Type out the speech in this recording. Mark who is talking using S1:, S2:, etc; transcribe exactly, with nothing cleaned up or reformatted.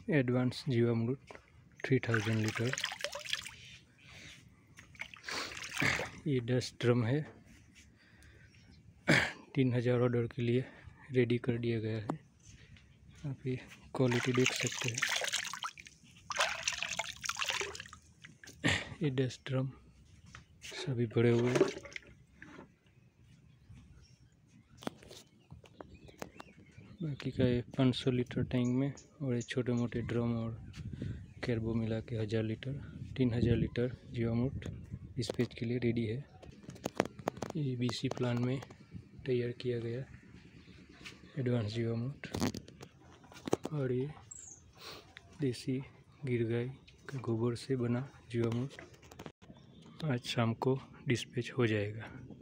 S1: Advance जीवामृत three thousand litre. ये दस ड्रम है, तीन हज़ार ऑर्डर के लिए रेडी कर दिया गया है। आप ये क्वालिटी देख सकते हैं। ये दस ड्रम सभी भरे हुए हैं। बाकी का ये पाँच सौ लीटर टैंक में, और ये छोटे मोटे ड्रम और कैरबो मिला के हज़ार लीटर तीन हज़ार लीटर जीवामृत डिस्पैच के लिए रेडी है। ये बीसी प्लान में तैयार किया गया एडवांस जीवामृत, और ये देसी गिर गाय का गोबर से बना जीवामृत आज शाम को डिस्पैच हो जाएगा।